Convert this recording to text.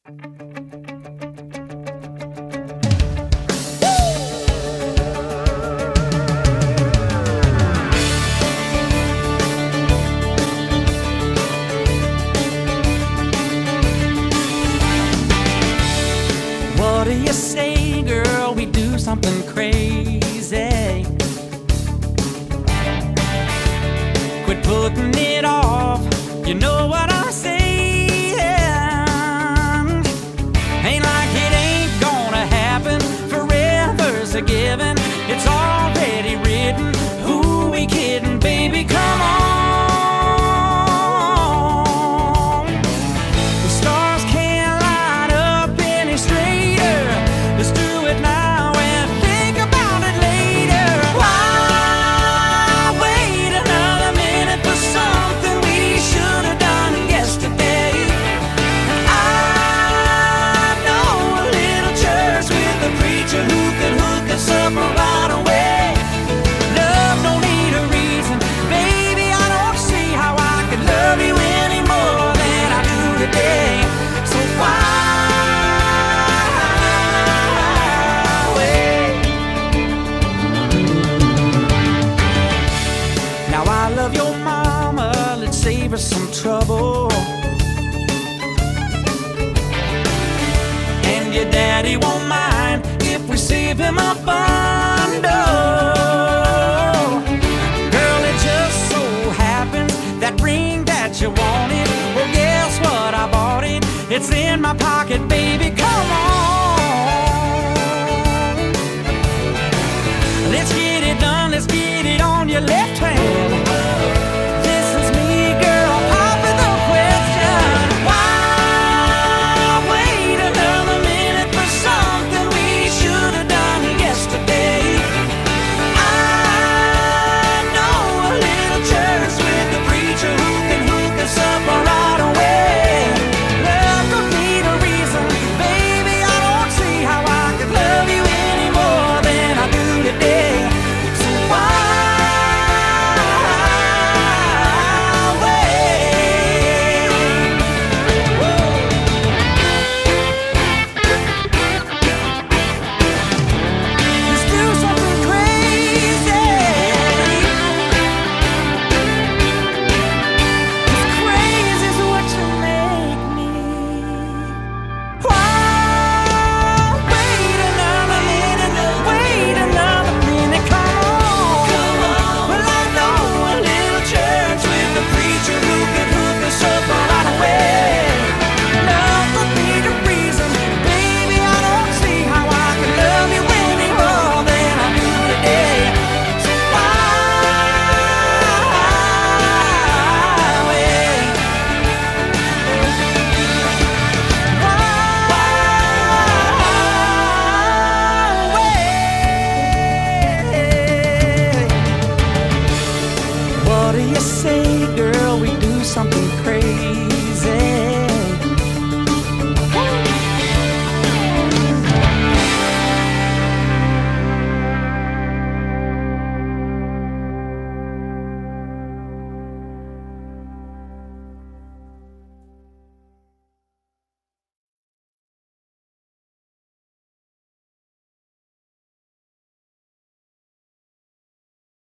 What do you say, girl? We do something crazy. Quit putting it off. You know what I'm saying. Ain't like it ain't gonna happen. Forever's a given. It's already written. Who we kidding, baby? Come on. The stars can't line up any straighter. Let's do it now and think about it later. Why wait another minute for something we should have done yesterday? I know a little church with a preacher who can hook us up right away. Love don't need a reason, baby. I don't see how I could love you any more than I do today. So why wait? Now I love your mama, let's save her some trouble. And your daddy won't mind if we save him a bundle. Girl, it just so happens that ring that you wanted, well, guess what? I bought it. It's in my pocket, baby. Come on. Let's get it done. Let's get it on your left hand. This is me, girl. Pop with the question. Why wait another minute for something we should have done yesterday? I know a little church with a preacher who can hook us up right away. Love don't need a reason, baby. I don't see how I could love you any more than I do today. So why wait? Let's do something crazy. As crazy as what you make me. Why wait another minute? Wait another minute. Come on. Well, I know a little church with a preacher who can hook us up right away. Love don't need a reason, baby. I don't see how I can love you any more than I do today. So why wait? What do you say, girl? We do something crazy.